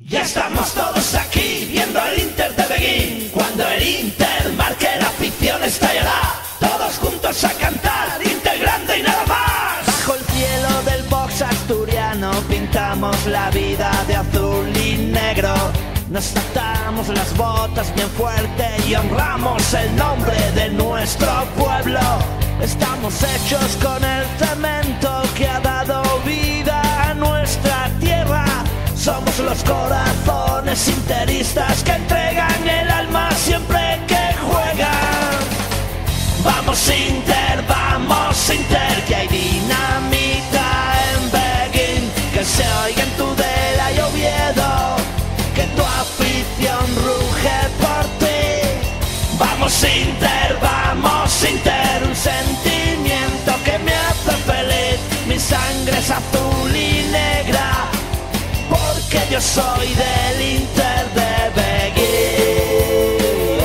Ya estamos todos aquí viendo el Inter de Beguín. Cuando el Inter marque, la afición estallará. Todos juntos a cantar, Inter grande y nada más. Bajo el cielo del box asturiano pintamos la vida de azul y negro. Nos atamos las botas bien fuerte y honramos el nombre de nuestro pueblo. Estamos hechos con el cemento que ha dado vida a nuestra tierra. Somos los corazones interistas que entregan el alma siempre que juegan. Vamos Inter, que hay dinamita en Beguín. Que se oiga en Tudela y Oviedo, que tu afición ruge por ti. Vamos Inter, un sentimiento que me hace feliz. Mi sangre es azul y negra, porque yo soy del Inter de Beguín.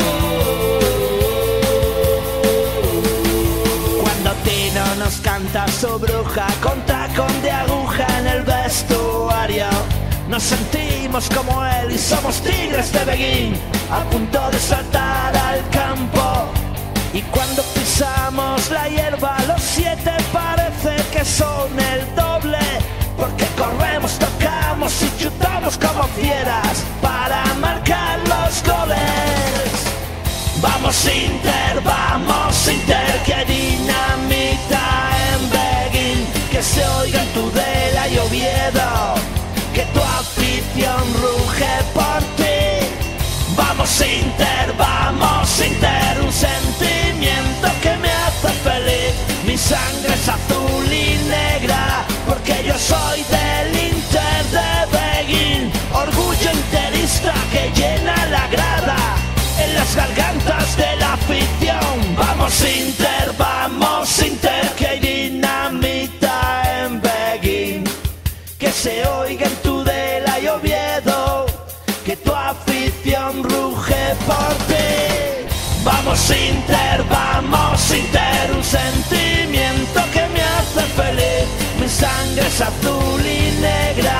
Cuando Tino nos canta su bruja con tacón de aguja en el vestuario, nos sentimos como él y somos tigres de Beguín, a punto de saltar al campo. Y cuando pisamos la hierba, los 7 parece que son el doble, porque corremos, tocamos y chutamos como fieras para marcar los goles. Vamos Inter, que hay dinamita en Beguín. Que se oiga en Tudela y Oviedo, que tu afición ruge por ti. Vamos Inter, un sentimiento que me hace feliz. Mi sangre es azul y negra, porque yo soy del Inter de Beguín. Orgullo interista que llena la grada en las gargantas de la afición. Vamos Inter, que hay dinamita en Beguín. Que se oiga en Tudela y Oviedo, que tu afición ruge por ti. Vamos Inter, un sentimiento que me hace feliz. Mi sangre es azul y negra,